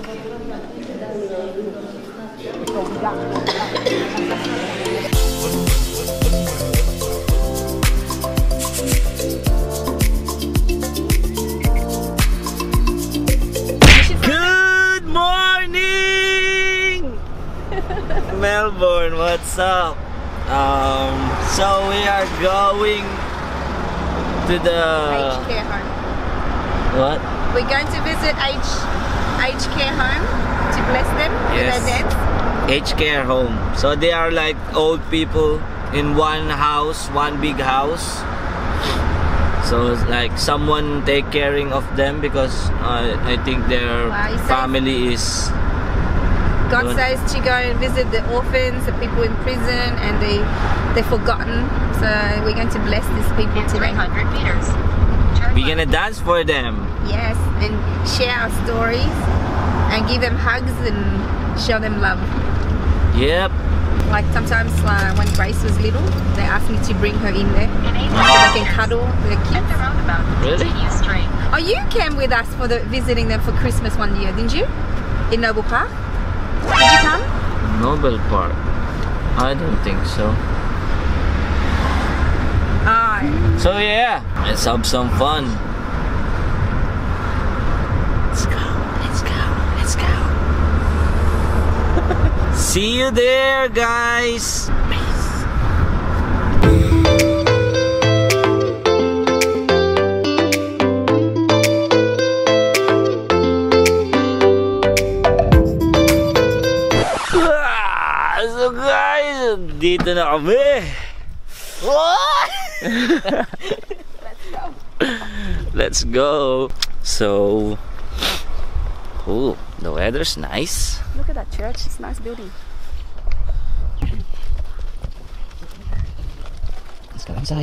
Good morning, Melbourne. What's up? So we are going to the aged care home. What? We're going to visit aged care home to bless them with their dance. Aged care home. So they are like old people in one house, one big house. So it's like someone take caring of them because I think their family is. God says to go and visit the orphans, the people in prison, and they're forgotten. So we're going to bless these people today. 300 meters. We're gonna dance for them. Yes, and share our stories and give them hugs and show them love. Yep. Like sometimes when Grace was little, they asked me to bring her in there so they can cuddle the kids. Really? Oh, you came with us for visiting them for Christmas one year, didn't you? In Noble Park? Did you come? Noble Park? I don't think so. So yeah, let's have some fun. Let's go, let's go, let's go. See you there, guys. Peace. So guys, dito na kami. Let's go. So, oh, the weather's nice. Look at that church, it's a nice building. Let's go inside.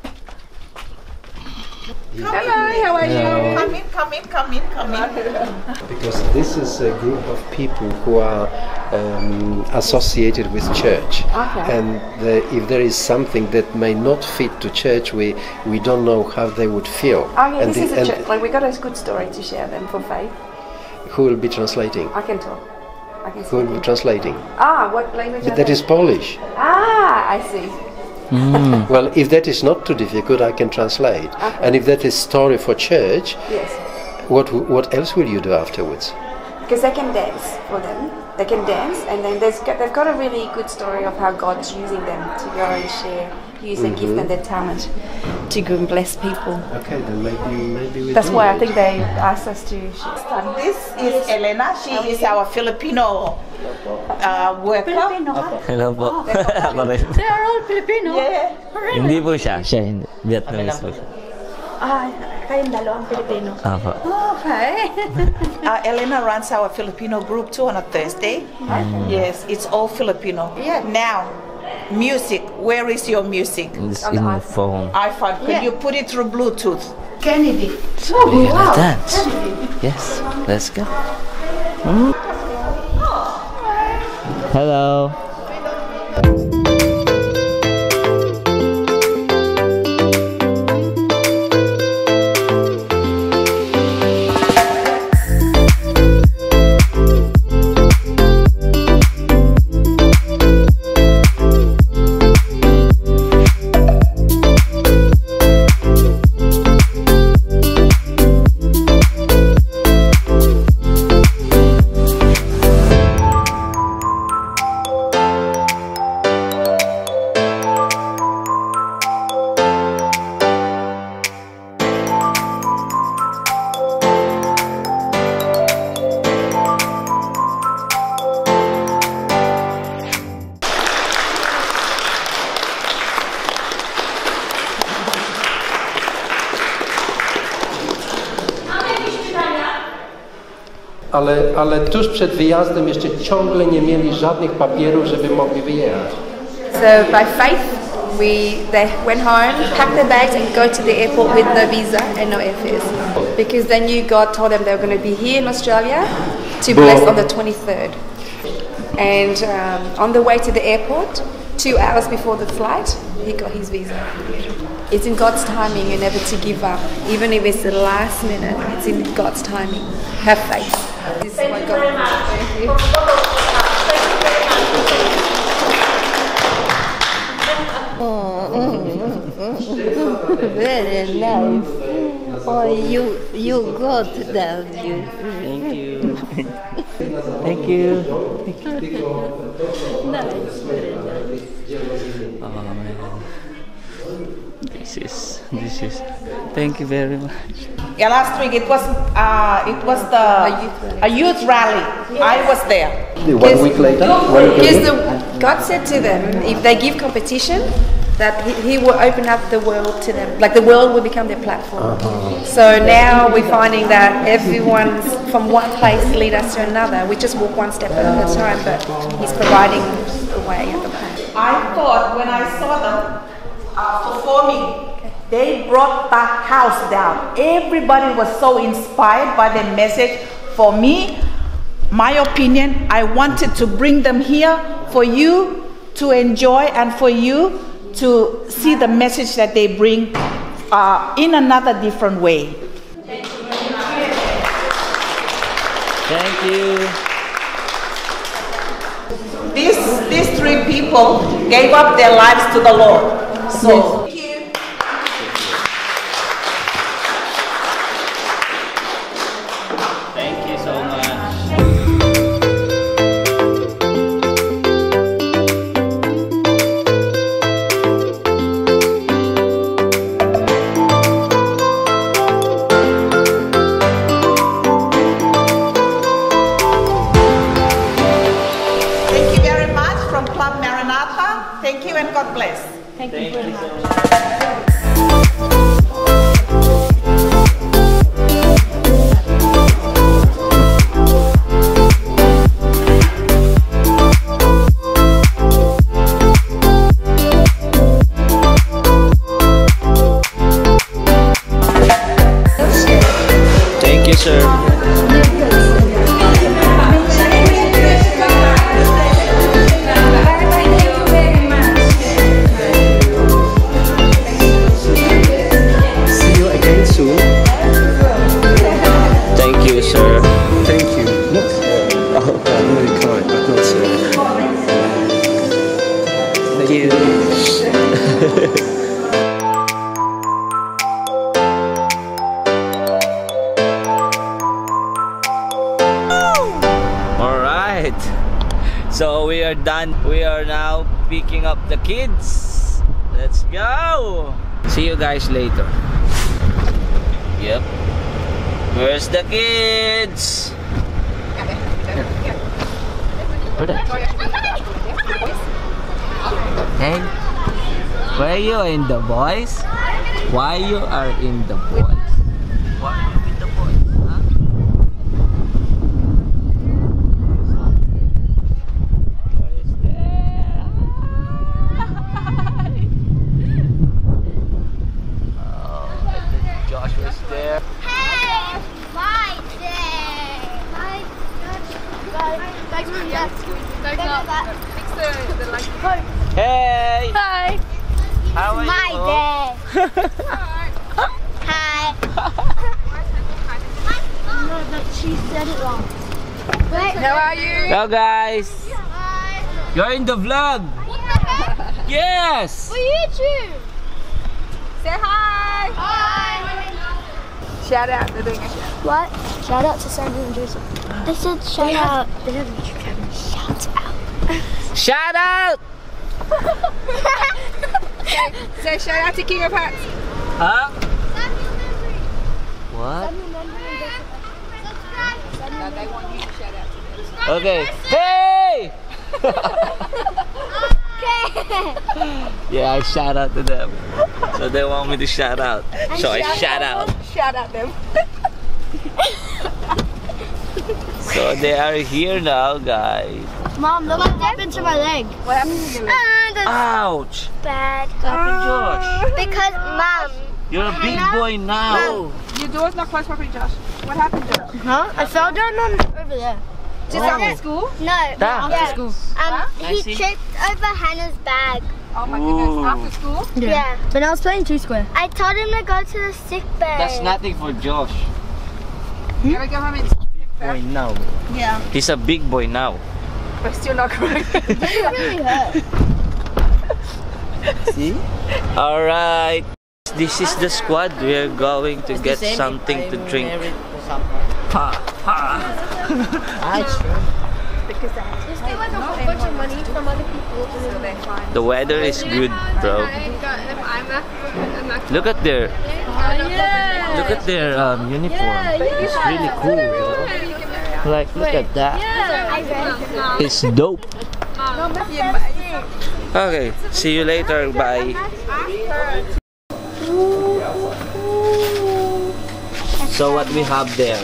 Hello, how are you? Come in. Because this is a group of people who are associated with church, and if there is something that may not fit to church, we don't know how they would feel. Oh yeah, this is a church. Like we got a good story to share them for faith. Who will be translating? I can talk. I can. Who will be translating? What language? But that is Polish. I see. Well, if that is not too difficult, I can translate. Okay. And if that is story for church, Yes. what else will you do afterwards? Because they can dance for them. They can dance, and then they've got a really good story of how God's using them to go and share, use and give them their talent to go and bless people. Okay, then maybe we That's do why I it. think they asked us to share. This is Elena. She is our Filipino worker. Hello po. Ako rin. They are all Filipino. Yeah. Hindi po siya. Siya hindi. Vietnamese po siya. Kayong dalawang Filipino. Ako. Okay. Elena runs our Filipino group too on a Thursday. Yes, it's all Filipino. Yeah. Now, music. Where is your music? It's in my phone. iPhone. Can you put it through Bluetooth? Kennedy. We're gonna dance. Yes, let's go. Hello. Ale tuż przed wyjazdem jeszcze ciągle nie mieli żadnych papierów, żeby mogli wyjechać. So by faith, they went home, packed their bags and go to the airport with no visa and no airfares. Because they knew God told them they were going to be here in Australia to bless on the 23rd. And on the way to the airport, 2 hours before the flight, he got his visa. It's in God's timing and never to give up. Even if it's the last minute, it's in God's timing. Have faith. This is my God. Thank you. Very nice. Oh, you got that. Thank you. Thank you. Nice, very nice. Oh man. This is. Thank you very much. Yeah, last week it was a youth rally. I was there. 1 week later. Because God said to them, if they give competition, that he will open up the world to them, like the world will become their platform. So now we're finding that everyone's from one place lead us to another. We just walk one step at a time, but he's providing the way at the moment. I thought when I saw them performing, they brought the house down. Everybody was so inspired by the message. For me, my opinion, I wanted to bring them here for you to enjoy and for you to see the message that they bring in another different way. Thank you. These three people gave up their lives to the Lord. So. Thank you so much. Thank you very much from Club Maranatha. Thank you and God bless. Thank you very much. Thank you, sir. See you again soon. Thank you, sir. Thank you. Look, I'm really kind, but not so. Thank you. Alright. So we are done. We are now picking up the kids. Let's go. See you guys later. Yep. Where's the kids? Hey, where you in the boys? Why you are in the boys? Why are you in the boys? Huh? What is there? Oh, I think Joshua is there. Hey, my day. Hey! Hi. How are My you? day. Hi. No, but she said it wrong. Wait, how are you? Hello guys! Hi. You're in the vlog! Yes! For YouTube. Say hi. Hi. Shout out. They're doing a shout. What? Shout out to Sandra and Joseph. They said shout out. They have a YouTube channel. Shout out. Shout out! Say shout out to King of Hearts. Huh? Samuel Membry. What? Samuel Membry and Joseph. Subscribe. Samuel They want you to shout out to them. Membry. Okay. Hey! Okay. Yeah, I shout out to them. So they want me to shout out. So I shout out. Shout out them. So they are here now, guys. Mom, look what happened to my leg. What happened to your leg? That's Ouch! bad. What happened, Josh? Because Mom. You're a big boy now. Your door's not closed properly, Josh. What happened, Josh? Huh? I fell down on over there. Just after school? No. After school. I He see. tripped over Hannah's bag. Oh my goodness, Ooh. after school? Yeah. But I was playing 2 square. I told him to go to the sick bay. That's nothing for Josh. You gotta go home and boy now. Yeah. He's a big boy now. We're still not growing. It really hurt. See? Alright. This is the squad. We are going to get something to drink. Ha! Ha! Because Just get like a whole bunch of money from other people. The weather is good, bro. Look at their uniform. It's really cool, bro. Like, look at that. It's dope. Okay, see you later. Bye. So what we have there?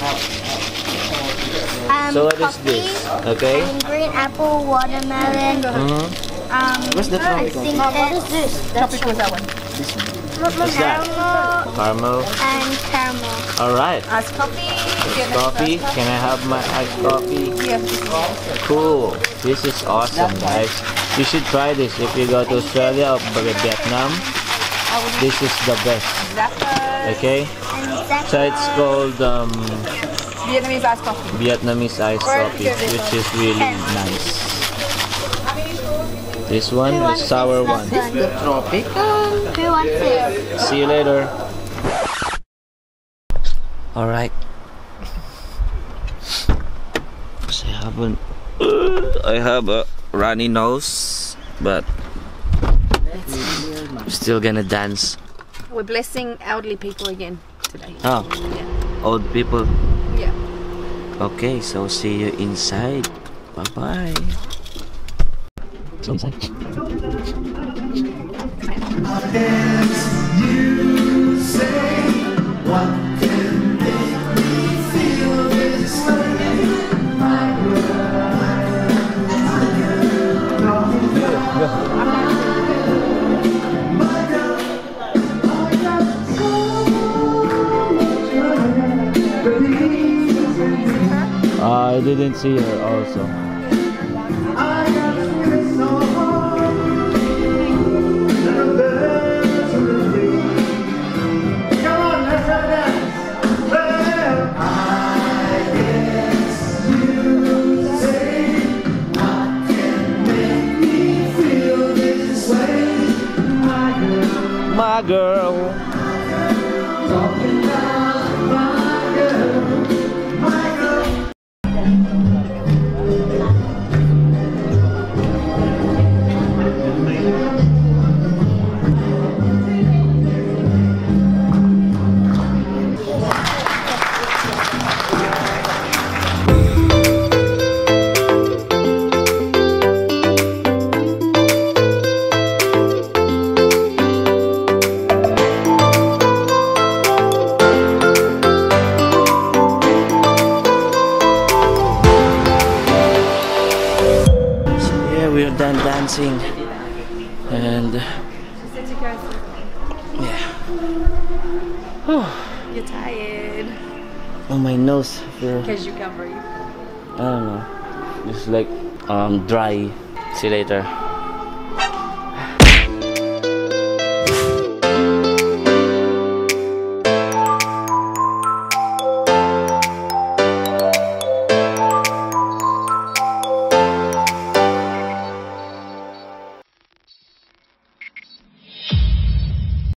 So what is this? Okay. Green apple, watermelon. What's the I think what is this? That's that one. What's that? Caramel. And caramel. Alright. iced coffee. Coffee. Can I have my iced coffee? Yeah. Cool. This is awesome, guys. You should try this if you go to Australia or Vietnam. This is the best. Okay. So it's called Vietnamese iced coffee. Vietnamese iced coffee, which is really nice. This one is sour one. Who wants it? See you later. Alright. So I have a runny nose, but I'm still gonna dance. We're blessing elderly people again today. Oh, old people. Yeah. Okay, so see you inside. Bye bye. So inside. I didn't see her also. My girl. We're done dancing and yeah. You're tired. Oh, my nose feel, Because you can't breathe. I don't know, just like dry. See you later.